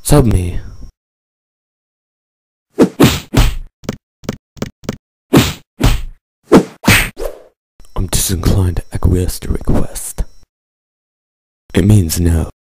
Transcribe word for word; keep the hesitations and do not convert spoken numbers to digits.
Sub me. I'm disinclined to acquiesce to request. It means no.